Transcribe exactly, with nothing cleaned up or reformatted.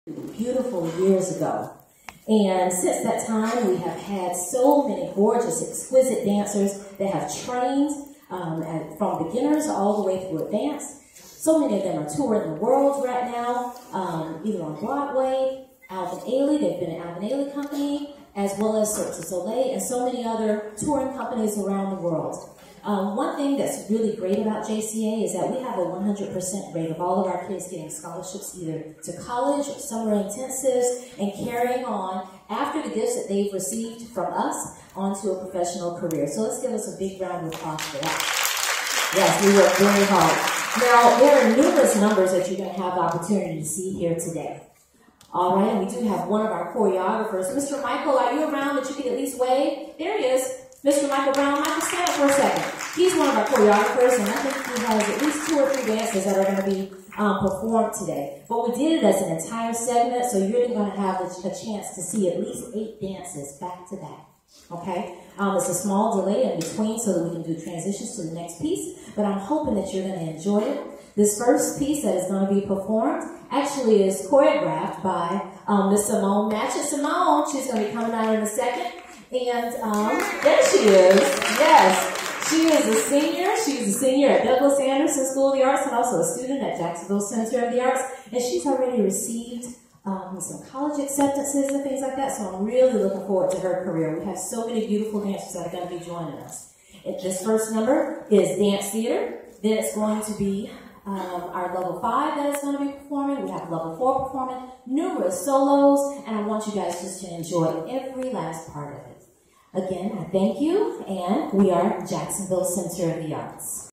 Beautiful years ago. And since that time, we have had so many gorgeous, exquisite dancers that have trained um, at, from beginners all the way through advanced. So many of them are touring the world right now, um, either on Broadway, Alvin Ailey, they've been an Alvin Ailey company, as well as Cirque du Soleil, and so many other touring companies around the world. Um, one thing that's really great about J C A is that we have a one hundred percent rate of all of our kids getting scholarships either to college or summer intensives and carrying on after the gifts that they've received from us onto a professional career. So let's give us a big round of applause for that. Yes, we work very hard. Now, there are numerous numbers that you're going to have the opportunity to see here today. All right, and we do have one of our choreographers. Mister Michael, are you around that you can at least wave? There he is. Mister Michael Brown. Michael, stand up for a second. He's one of our choreographers, and I think he has at least two or three dances that are going to be um, performed today. But we did it as an entire segment, so you're going to have a chance to see at least eight dances back to back. Okay? Um, it's a small delay in between so that we can do transitions to the next piece, but I'm hoping that you're going to enjoy it. This first piece that is going to be performed actually is choreographed by um, Miss Simone Matchett. Simone, she's going to be coming out in a second. And um, there she is. Yes, she is a senior. She's a senior at Douglas Anderson School of the Arts and also a student at Jacksonville Center of the Arts. And she's already received um, some college acceptances and things like that. So I'm really looking forward to her career. We have so many beautiful dancers that are going to be joining us. It, this first number is Dance Theater. Then it's going to be Um, our level five that is going to be performing. We have level four performing, numerous solos, and I want you guys just to enjoy every last part of it. Again, I thank you, and we are Jacksonville Center of the Arts.